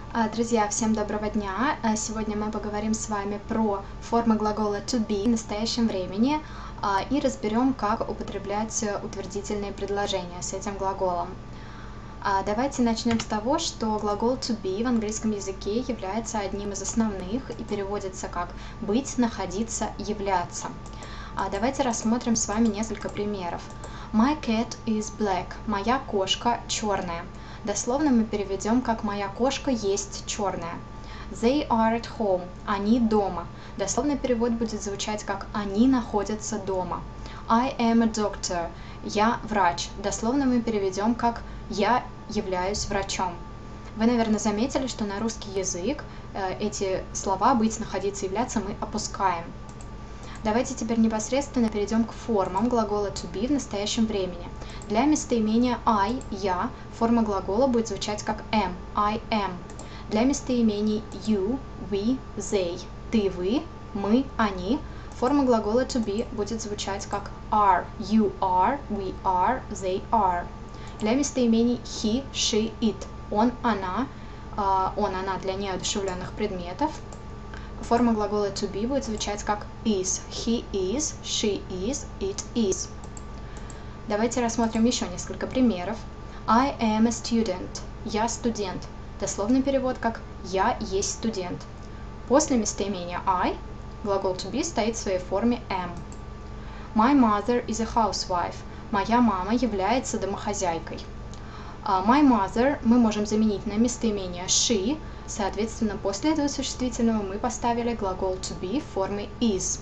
Друзья, всем доброго дня! Сегодня мы поговорим с вами про формы глагола to be в настоящем времени и разберем, как употреблять утвердительные предложения с этим глаголом. Давайте начнем с того, что глагол to be в английском языке является одним из основных и переводится как быть, находиться, являться. Давайте рассмотрим с вами несколько примеров. My cat is black. Моя кошка черная. Дословно мы переведем как «моя кошка есть черная». They are at home. Они дома. Дословный перевод будет звучать как «они находятся дома». I am a doctor. Я врач. Дословно мы переведем как «я являюсь врачом». Вы, наверное, заметили, что на русский язык эти слова «быть», «находиться», «являться» мы опускаем. Давайте теперь непосредственно перейдем к формам глагола to be в настоящем времени. Для местоимения I, я, форма глагола будет звучать как am, I am. Для местоимений you, we, they, ты, вы, мы, они, форма глагола to be будет звучать как are, you are, we are, they are. Для местоимений he, she, it, он, она для неодушевленных предметов. Форма глагола to be будет звучать как is, he is, she is, it is. Давайте рассмотрим еще несколько примеров. I am a student. Я студент. Дословный перевод как я есть студент. После местоимения I глагол to be стоит в своей форме am. My mother is a housewife. Моя мама является домохозяйкой. My mother мы можем заменить на местоимение she. Соответственно, после этого существительного мы поставили глагол to be в форме is.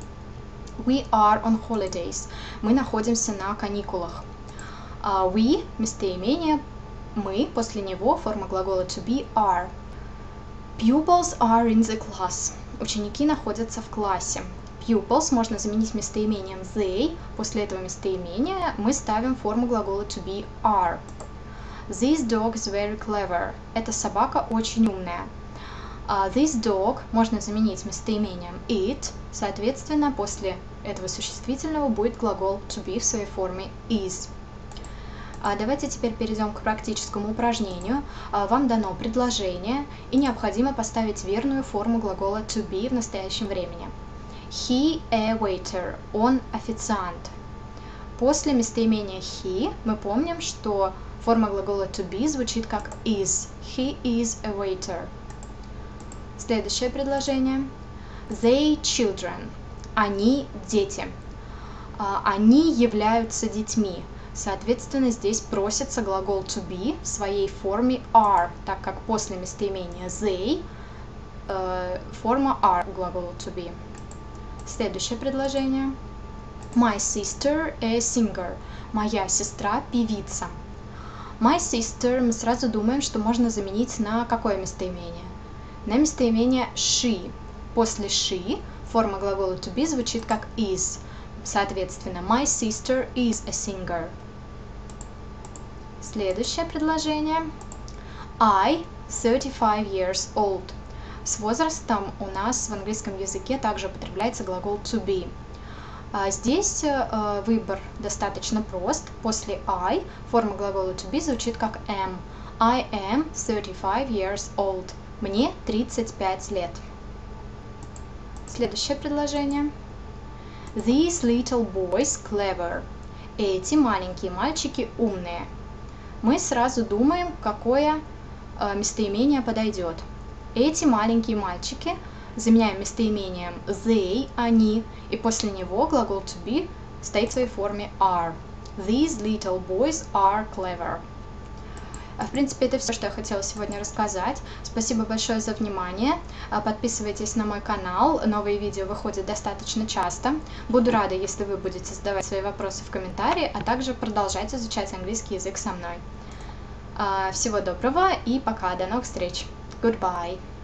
We are on holidays. Мы находимся на каникулах. We – местоимение, мы, после него форма глагола to be are. Pupils are in the class. Ученики находятся в классе. Pupils можно заменить местоимением they. После этого местоимения мы ставим форму глагола to be are. This dog is very clever. Эта собака очень умная. This dog можно заменить местоимением it. Соответственно, после этого существительного будет глагол to be в своей форме is. Давайте теперь перейдем к практическому упражнению. Вам дано предложение, и необходимо поставить верную форму глагола to be в настоящем времени. He a waiter. Он официант. После местоимения he мы помним, что форма глагола to be звучит как is. He is a waiter. Следующее предложение. They children. Они дети. Они являются детьми. Соответственно, здесь просится глагол to be в своей форме are, так как после местоимения they форма are глагола to be. Следующее предложение. My sister a singer. Моя сестра певица. My sister мы сразу думаем, что можно заменить на какое местоимение? На местоимение she. После she форма глагола to be звучит как is. Соответственно, my sister is a singer. Следующее предложение. I 35 years old. С возрастом у нас в английском языке также употребляется глагол to be. Здесь выбор достаточно прост. После I форма глагола to be звучит как am. I am 35 years old. Мне 35 лет. Следующее предложение. These little boys clever. Эти маленькие мальчики умные. Мы сразу думаем, какое местоимение подойдет. Эти маленькие мальчики заменяем местоимением they, они, и после него глагол to be стоит в своей форме are. These little boys are clever. В принципе, это все, что я хотела сегодня рассказать. Спасибо большое за внимание. Подписывайтесь на мой канал. Новые видео выходят достаточно часто. Буду рада, если вы будете задавать свои вопросы в комментарии, а также продолжать изучать английский язык со мной. Всего доброго и пока. До новых встреч. Goodbye.